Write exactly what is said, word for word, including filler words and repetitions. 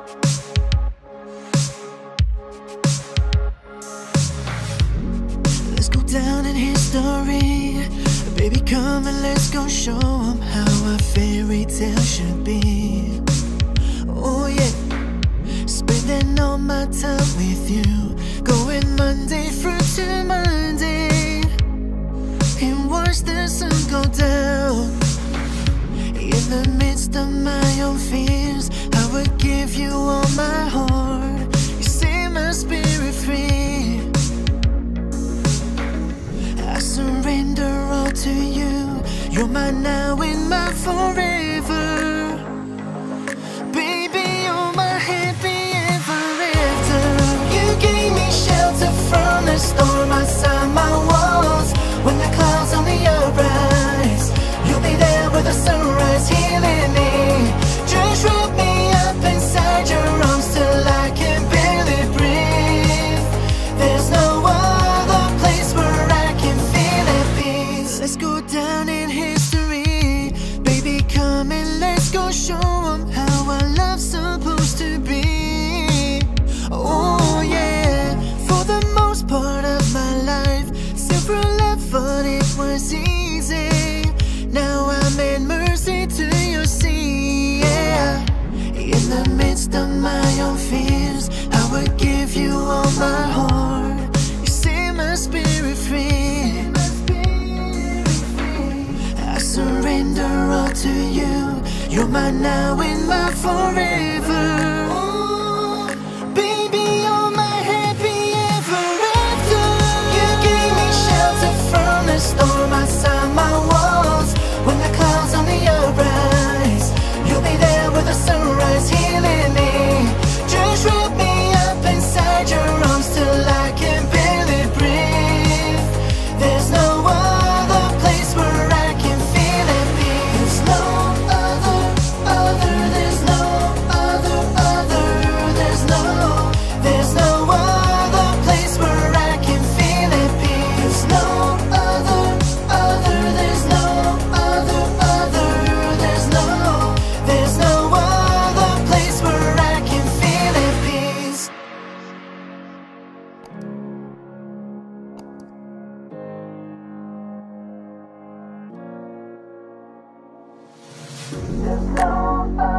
Let's go down in history. Baby, come and let's go show 'em how a fairy tale should be. Oh yeah, spending all my time with you, going Monday through to Monday, and watch the sun go down. In the midst of my own fears, I would give you all my heart. You set my spirit free. I surrender all to you. You're my now and my forever. Baby, you're my happy ever after. You gave me shelter from the storm outside my walls. When the clouds on the uprise, you'll be there with the sunrise healing me. Just wrap me up inside your arms till I can barely breathe. There's no other place where I can feel at peace. Let's go down in history. Baby, come and let's go show 'em how our love's supposed to be. Oh yeah, for the most part of my life, simple love, but it was easy. Now I'm at mercy to your sea, yeah. In the midst of my own fears, I would give you all my heart. You set my spirit free. I surrender all to you. You're my now and my forever. Oh, baby, you're my happy ever after. You gave me shelter from the storm outside my walls. When the clouds on the uprise, you'll be there with the sunrise healing me. Just wrap me up inside your arms till I can barely breathe. There's no other place where I can feel at peace. There's no other, other, there's no other, other, there's no, there's no other place where I can feel at peace. There's no other, other, there's no other, other, there's no, there's no other place where I can feel at peace. There's no